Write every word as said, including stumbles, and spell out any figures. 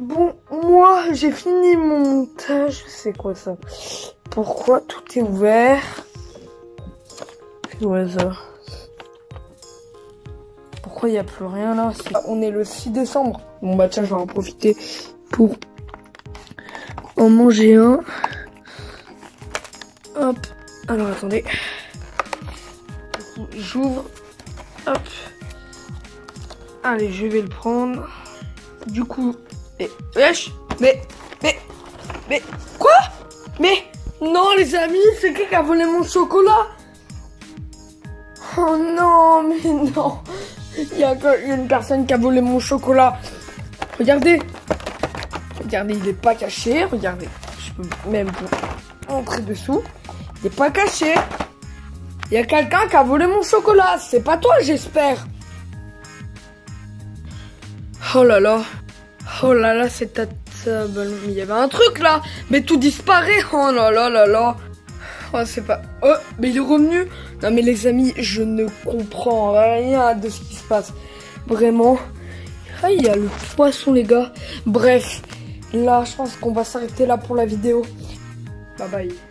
Bon, moi, j'ai fini mon montage. C'est quoi ça? Pourquoi tout est ouvert? C'est au hasard. Pourquoi il n'y a plus rien là? On est le six décembre. Bon bah tiens, je vais en profiter pour en manger un. Hop. Alors attendez. J'ouvre. Hop. Allez, je vais le prendre. Du coup. Et, wesh. Mais. Mais. Mais. Quoi? Mais. Non, les amis, c'est qui qui a volé mon chocolat? Oh non, mais non. Il y a une personne qui a volé mon chocolat. Regardez. Regardez, il n'est pas caché. Regardez. Je peux même vous entrer dessous. Il n'est pas caché. Il y a quelqu'un qui a volé mon chocolat. C'est pas toi, j'espère. Oh là là. Oh là là, c'est ta table. Il y avait un truc là. Mais tout disparaît. Oh là là là là. Oh, c'est pas... Oh, mais il est revenu. Non mais les amis, je ne comprends rien de ce qui se passe. Vraiment. Ah, il y a le poisson, les gars. Bref. Là, je pense qu'on va s'arrêter là pour la vidéo. Bye bye.